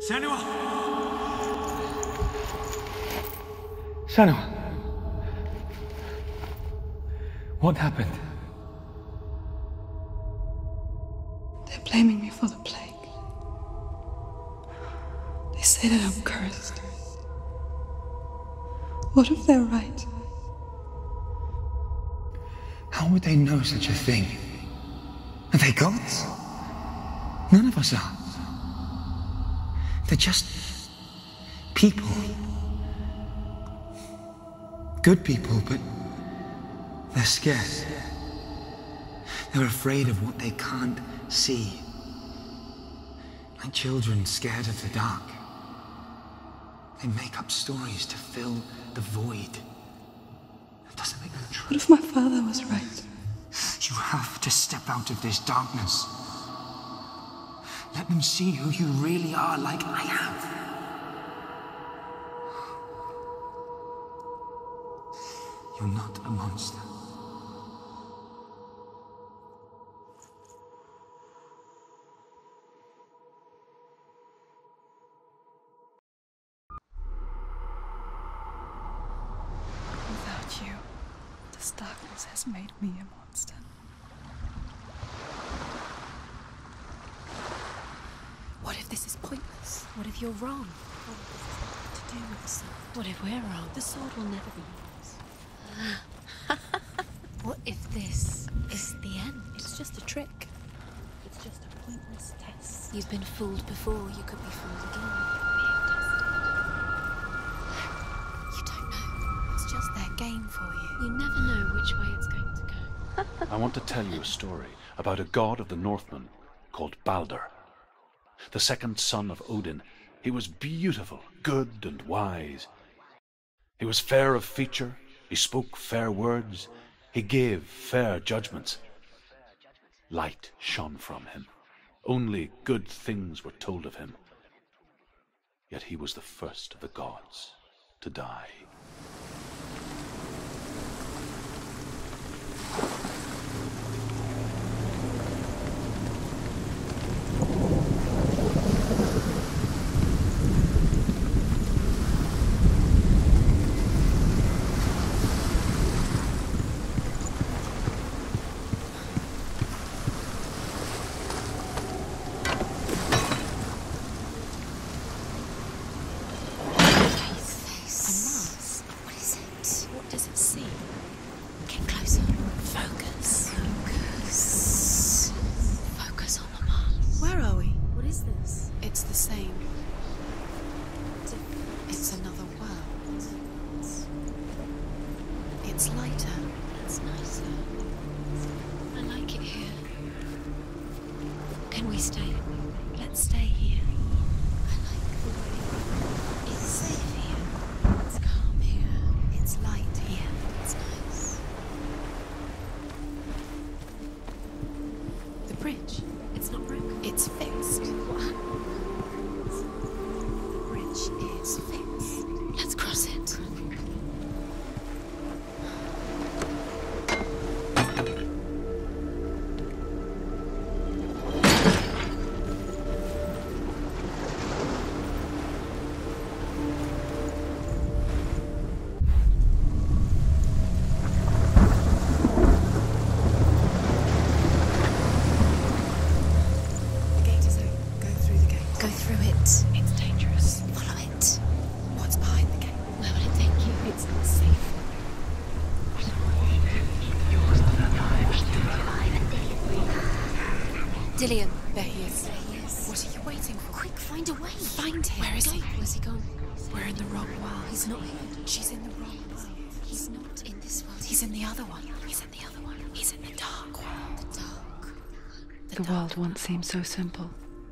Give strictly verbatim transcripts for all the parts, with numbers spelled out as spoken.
Senua! Senua! What happened? They're blaming me for the plague. They say that I'm cursed. What if they're right? How would they know such a thing? Are they gods? None of us are. They're just people. Good people, but they're scared. They're afraid of what they can't see. Like children scared of the dark. They make up stories to fill the void. That doesn't make them true. What if my father was right? You have to step out of this darkness. Let them see who you really are, like I have. You're not a monster. Without you, this darkness has made me a monster. What if this is pointless? What if you're wrong? What if this has nothing to do with the sword? What if we're wrong? The sword will never be yours. What if this is the end? It's just a trick. It's just a pointless test. You've been fooled before, you could be fooled again. You don't know. It's just their game for you. You never know which way it's going to go. I want to tell you a story about a god of the Northmen called Baldur. The second son of Odin. He was beautiful, good and wise. He was fair of feature, he spoke fair words, he gave fair judgments. Light shone from him. Only good things were told of him. Yet he was the first of the gods to die. Dillion, there he is. There he is. What are you waiting for? Quick, find a way. Find him. Where is he? Where's he gone? We're in the wrong world. He's not here. She's in the wrong world. He's not in this world. He's in the other one. He's in the other one. He's in the dark world. The dark. The, the dark. world once seemed so simple.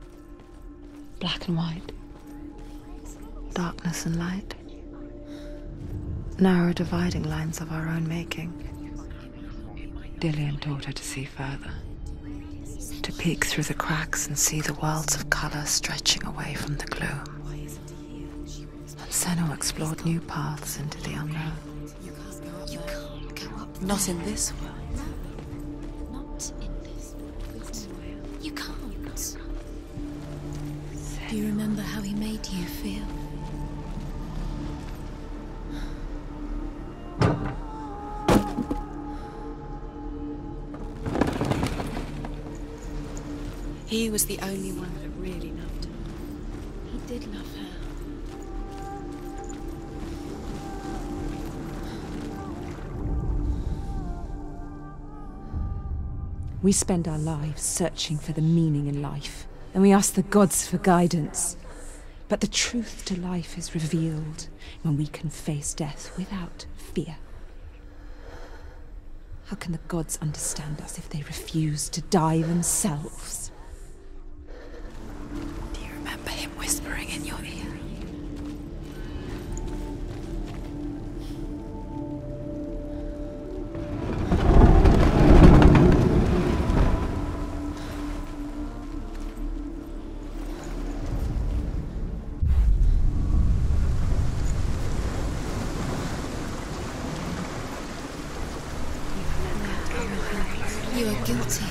Black and white. Darkness and light. Narrow dividing lines of our own making. Dillion taught her to see further. To peek through the cracks and see the worlds of colour stretching away from the gloom. And Senua explored new paths into the unknown. You can't go up. Not in this world. No, not in this world. You can't. Do you remember how how he made you feel. He was the only one that really loved her. He did love her. We spend our lives searching for the meaning in life, and we ask the gods for guidance. But the truth to life is revealed when we can face death without fear. How can the gods understand us if they refuse to die themselves? Do you remember him whispering in your ear? You are guilty.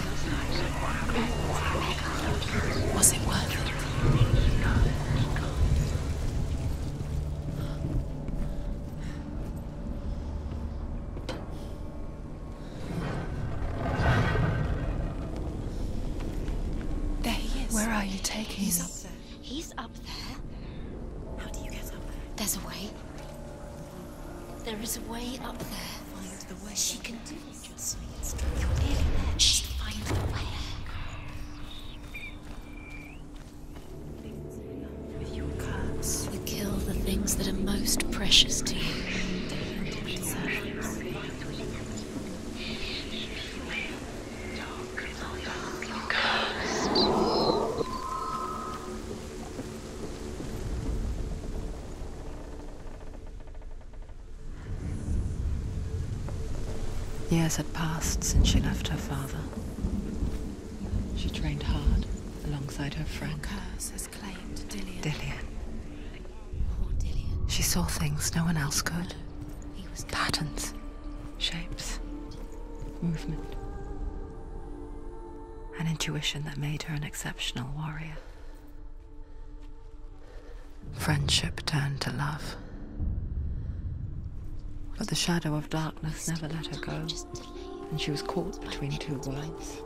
Was it worth it? There he is. Where are you taking him? He's up there. He's up there. How do you get up there? There's a way. There is a way up there. Find the way. She can do it. Just you're nearly there. Just find the way. With your curse. You kill the things that are most precious to you. Years had passed since she left her father. She trained hard alongside her friend. Curse has claimed Dillion. Dillion. Poor Dillion. She saw things no one else could. He was Patterns, shapes, movement. An intuition that made her an exceptional warrior. Friendship turned to love. But the shadow of darkness never let her go, and she was caught between two worlds.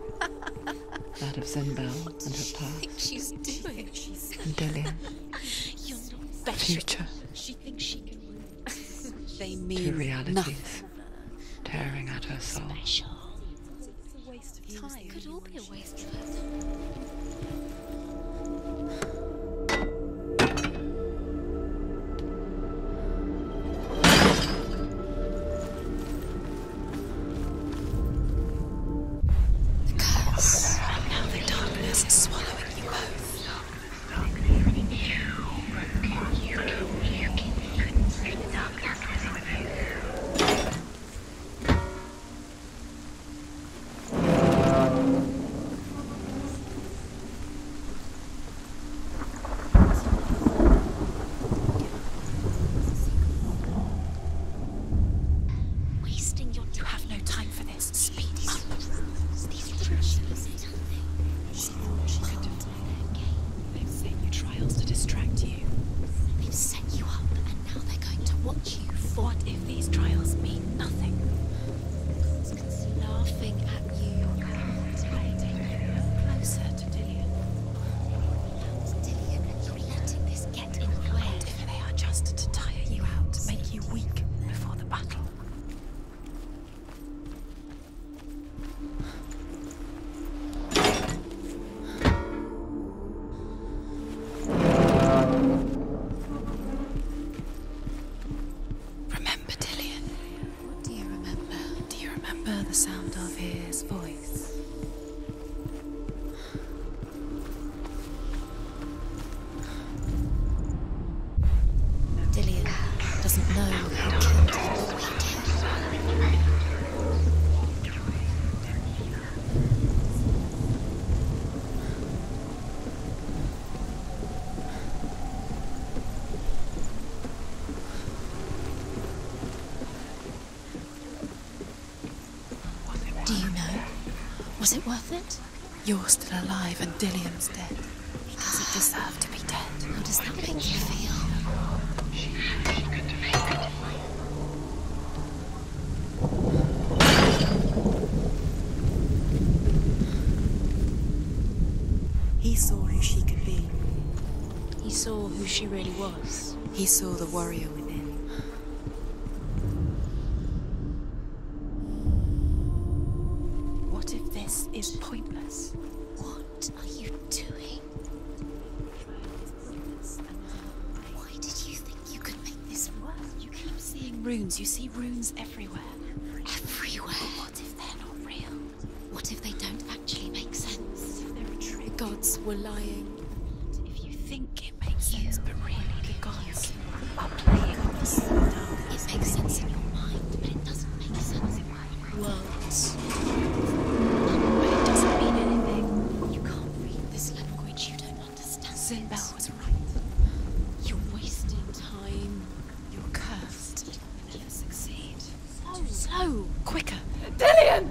That of Zimbel and her past, she's doing. and Dillion, You're not the special. future. She thinks she can win. They They mean mean two realities nothing. tearing at her soul. Special. It's a waste of time. It could all be a waste of her time. Was it worth it? You're still alive and Dillion's dead. He Does it deserve to be dead? How does that make you feel? He saw who she could be. He saw who she really was. He saw the warrior within. What if this is pointless? What are you doing? Why did you think you could make this work? You keep seeing runes. You see runes everywhere. Everywhere? But what if they're not real? What if they don't actually make sense? What if they're a trick? The gods were lying. If you think it makes sense, but really the gods are playing us. It makes sense in your mind, but it doesn't make sense in my worlds. But it doesn't mean anything. You can't read this language, you don't understand. Sinbel was right. You're wasting time. You're cursed. You'll never succeed. So, so, quicker. Dillion!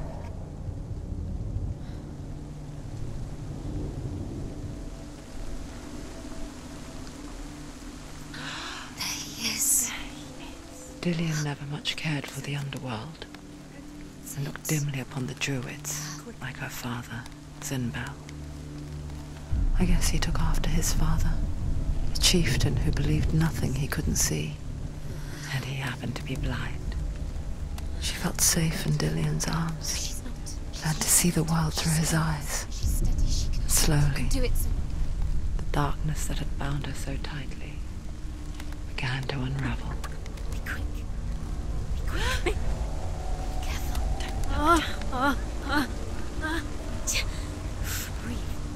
Dillion never much cared for the underworld, and looked dimly upon the druids, like her father, Sinbel. I guess he took after his father, a chieftain who believed nothing he couldn't see, and he happened to be blind. She felt safe in Dillion's arms, learned to see the world through his eyes. And slowly, the darkness that had bound her so tightly began to unravel. Be careful. Don't look down. Breathe.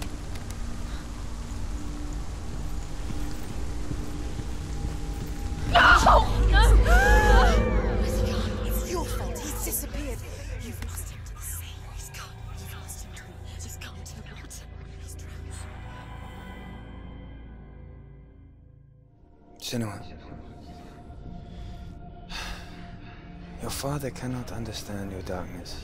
No! No! Where's he gone? It's your fault. He's disappeared. You've lost him to the sea. He's gone. You've lost him to the He's gone to the water. He's drowned. Senua. Your father cannot understand your darkness.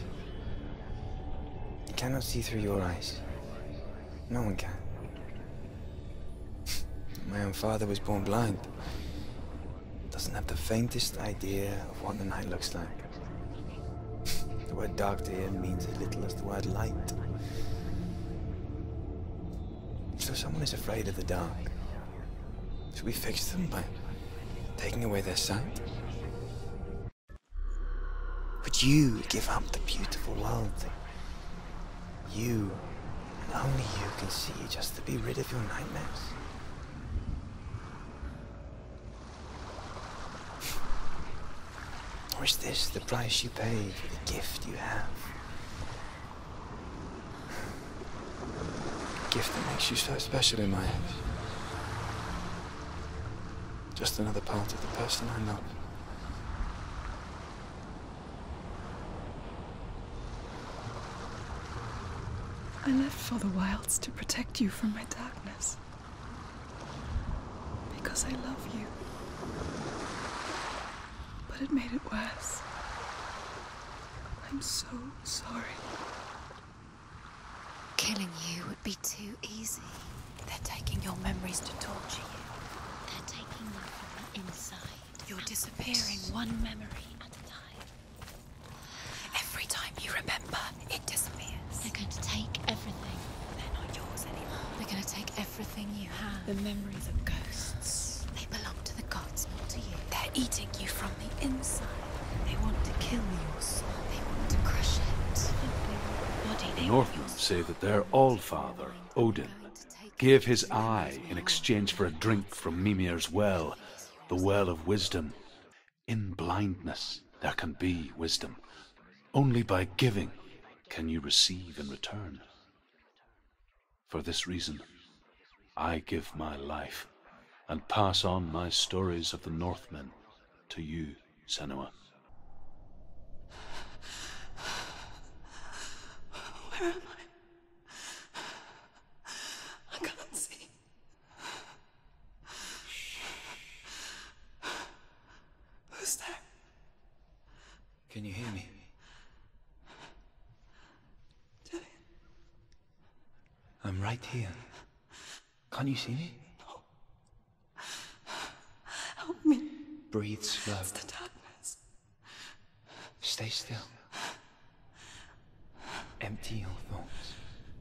He cannot see through your eyes. No one can. My own father was born blind. Doesn't have the faintest idea of what the night looks like. The word dark to him means as little as the word light. So someone is afraid of the dark. Should we fix them by taking away their sight? Would you give up the beautiful world that you, and only you, can see just to be rid of your nightmares? Or is this the price you pay for the gift you have? A gift that makes you so special in my eyes. Just another part of the person I love. I lived for the wilds to protect you from my darkness. Because I love you. But it made it worse. I'm so sorry. Killing you would be too easy. They're taking your memories to torture you. They're taking you from the inside. You're disappearing one memory at a time. Every time you remember, it disappears. They're going to take everything. They're not yours anymore. They're going to take everything you have. The memories are ghosts. They belong to the gods, not to you. They're eating you from the inside. They want to kill your soul. They want to crush it. Body, The they Northmen want your say soul. that their Allfather, Odin, gave his eye in exchange for a drink from Mimir's well, the well of wisdom. In blindness there can be wisdom. Only by giving can you receive in return. For this reason, I give my life and pass on my stories of the Northmen to you, Senua. Where am I? I can't see. Who's there? Can you hear me? Dillion. I'm right here. Can't you see me? No. Help me. Breathe slow. It's the darkness. Stay still. Empty your thoughts.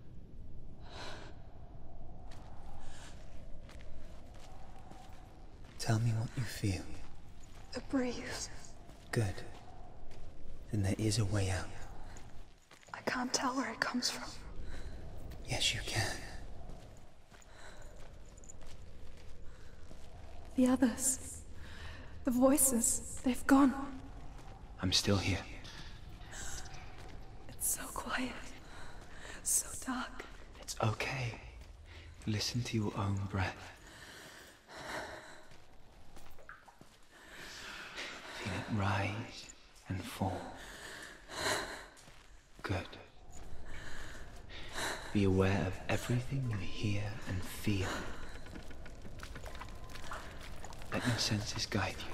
Tell me what you feel. The breeze. Good. Then there is a way out. I can't tell where it comes from. Yes, you can. The others. The voices. They've gone. I'm still here. It's so quiet. So dark. It's okay. Listen to your own breath. Feel it rise and fall. Good. Be aware of everything you hear and feel. Let your senses guide you.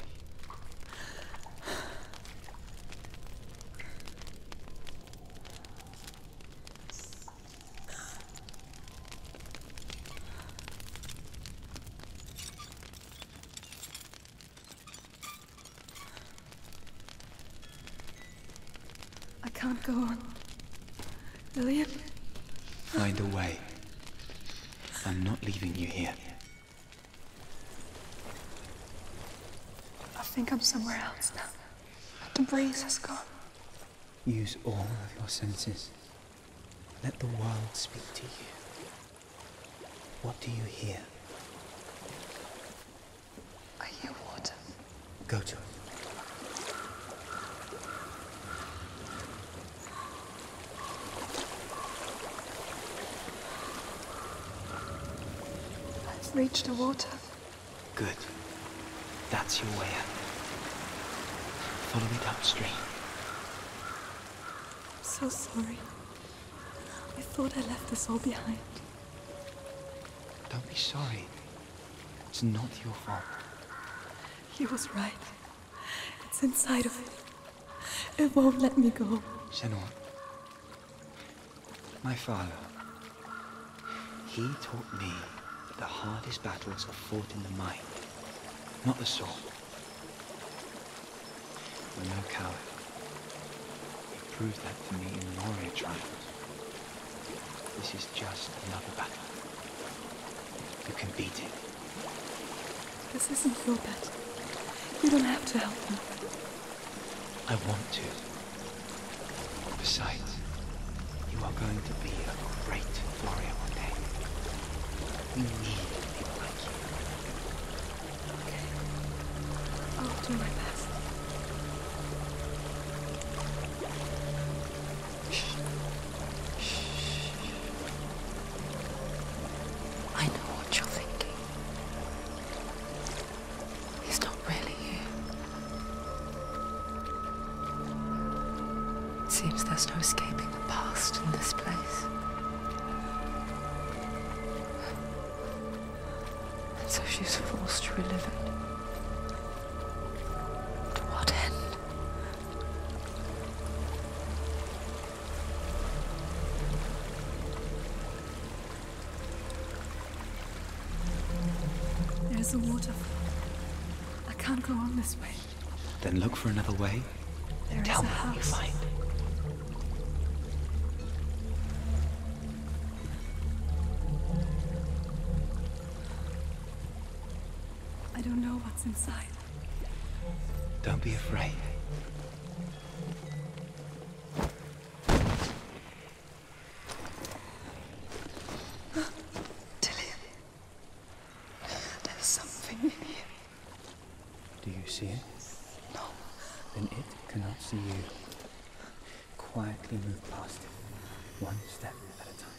I can't go on. Lillian? Find a way. I'm not leaving you here. I think I'm somewhere else now. The breeze has gone. Use all of your senses. Let the world speak to you. What do you hear? I hear water. Go to it. I've reached the water. Good. That's your way out. Follow it upstream. I'm so sorry. I thought I left this all behind. Don't be sorry. It's not your fault. He was right. It's inside of it. It won't let me go. Senua. My father. He taught me that the hardest battles are fought in the mind, not the sword. You're no coward. You proved that to me in warrior trials. This is just another battle. You can beat it. This isn't your battle. You don't have to help me. I want to. Besides, you are going to be a great warrior one day. We need people like you. Okay. I'll do my best. I know what you're thinking. He's not really here. It seems there's no escaping the past in this place. And so she's forced to relive it. To what end? There's a waterfall. I can't go on this way. Then look for another way. There Tell is a me what you house. find. I don't know what's inside. Don't be afraid. Dillion. There's something in here. Do you see it? No. Then it cannot see you. Quietly move past it, one step at a time.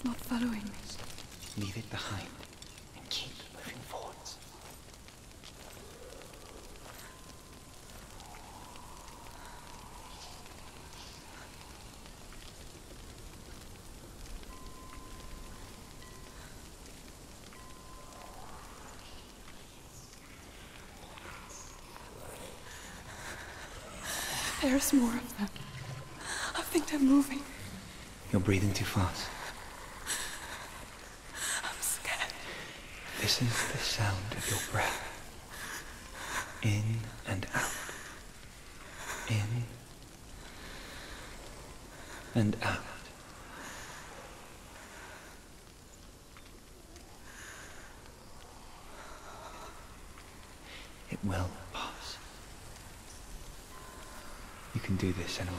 not following me. Leave it behind and keep moving forwards. There's more of them. I think they're moving. You're breathing too fast. I'm scared. Listen to the sound of your breath. In and out. In and out. It will pass. You can do this, Senua.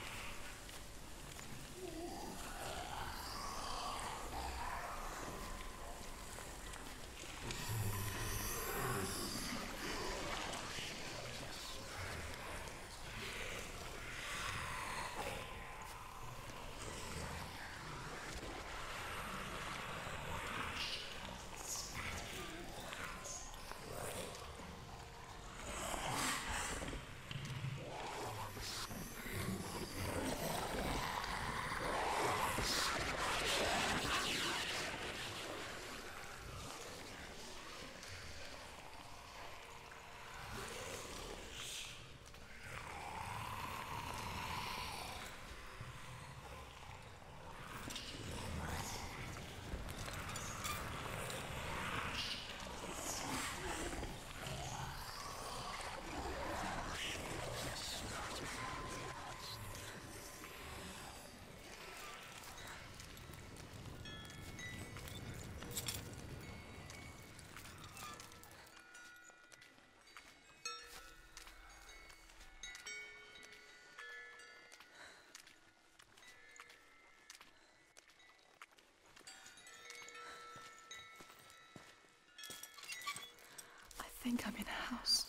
I think I'm in a house.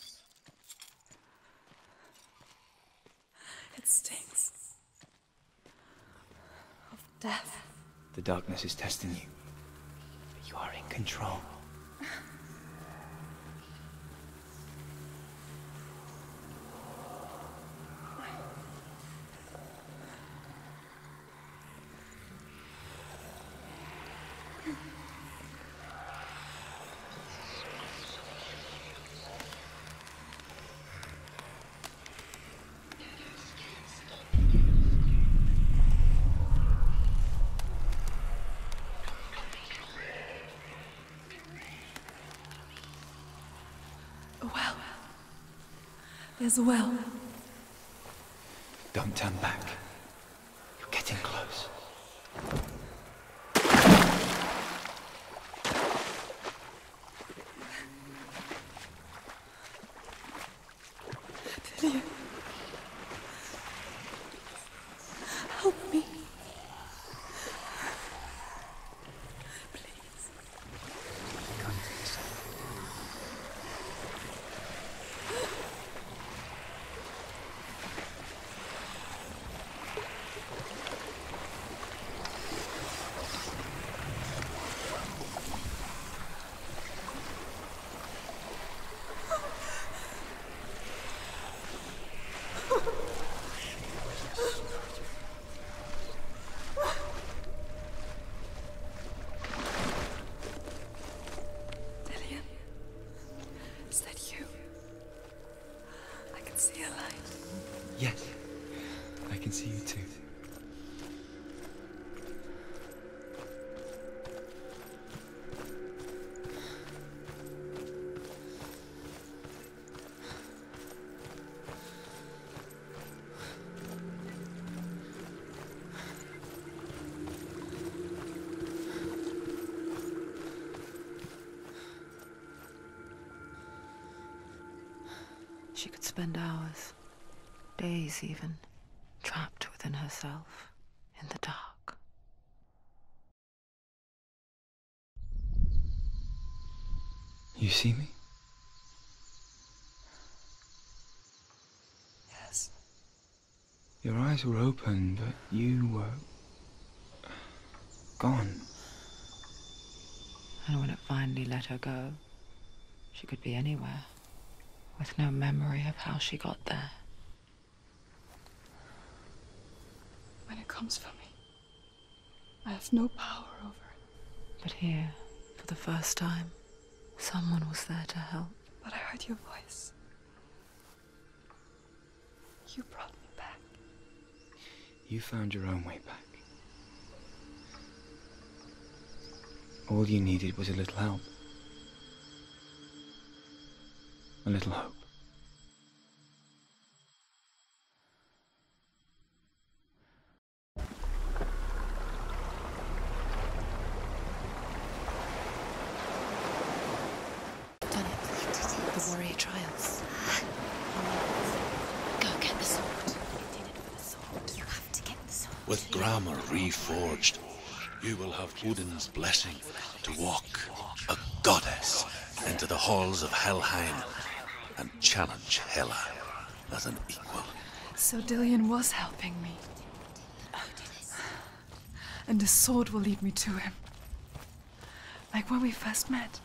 It stinks of death. The darkness is testing you. But you are in control. A well. There's a well. Don't turn back. You're getting close. Dillion. Help me. Please. Come to this. Dillion. Is that you? I can see a light. Yes, I can see you too. She could spend hours, days even, trapped within herself, in the dark. You see me? Yes. Your eyes were open, but you were gone. And when it finally let her go, she could be anywhere, with no memory of how she got there. When it comes for me, I have no power over it. But here, for the first time, someone was there to help. But I heard your voice. You brought me back. You found your own way back. All you needed was a little help. A little hope. Done it. The warrior trials. Go get the sword. You did it for the sword. You have to get the sword. With grammar reforged, you will have Odin's blessing to walk, a goddess, into the halls of Helheim and challenge Hela as an equal. So Dillion was helping me. And the sword will lead me to him. Like when we first met.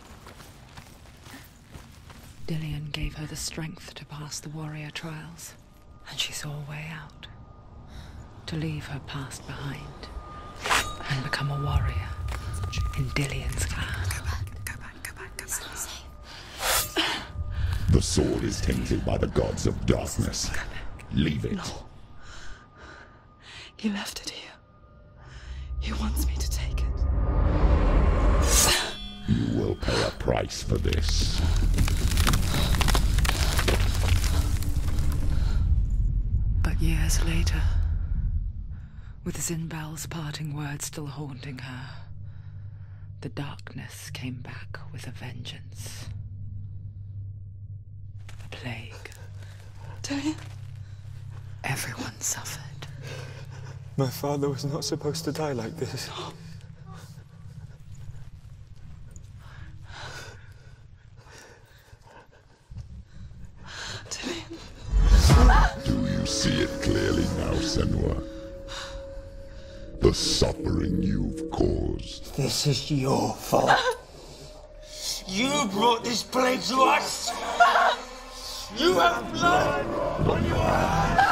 Dillion gave her the strength to pass the warrior trials, and she saw a way out. To leave her past behind and become a warrior in Dillion's clan. Go back, go back, go back, go back. The sword is tainted by the gods of darkness. Leave it. No. He left it here. He wants me to take it. You will pay a price for this. But years later, with Zinbal's parting words still haunting her, the darkness came back with a vengeance. A plague. Dillion? Everyone suffered. My father was not supposed to die like this. Dillion. Do you see it clearly now, Senua? The suffering you've caused. This is your fault. You brought this plague to us. You have blood on your hands.